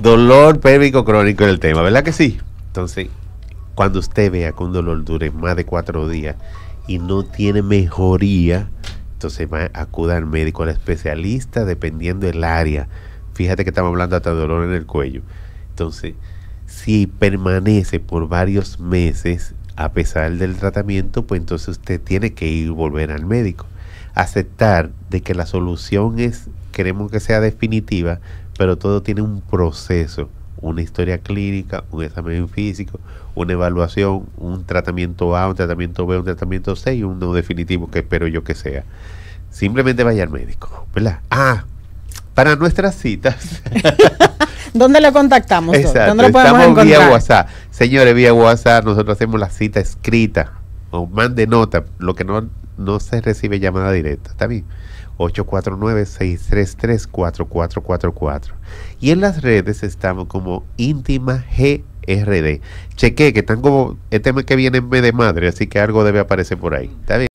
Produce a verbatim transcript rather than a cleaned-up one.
Dolor pélvico crónico es el tema, ¿verdad que sí? Entonces, cuando usted vea que un dolor dure más de cuatro días y no tiene mejoría, entonces va, acuda al médico, al especialista, dependiendo del área. Fíjate que estamos hablando hasta de dolor en el cuello. Entonces, si permanece por varios meses a pesar del tratamiento, pues entonces usted tiene que ir volver al médico. Aceptar de que la solución es, queremos que sea definitiva, pero todo tiene un proceso, una historia clínica, un examen físico, una evaluación, un tratamiento A, un tratamiento B, un tratamiento C y uno definitivo que espero yo que sea. Simplemente vaya al médico, ¿verdad? Ah, para nuestras citas. ¿Dónde le contactamos? Exacto, ¿Dónde lo podemos estamos encontrar? vía WhatsApp. Señores, vía WhatsApp nosotros hacemos la cita escrita o mande nota, lo que no, no se recibe llamada directa, ¿está bien? ocho cuatro nueve, seis tres tres, cuatro cuatro cuatro cuatro. Y en las redes estamos como Íntima G R D. Cheque que están como, este mes que viene en mes de madre, así que algo debe aparecer por ahí, ¿está bien?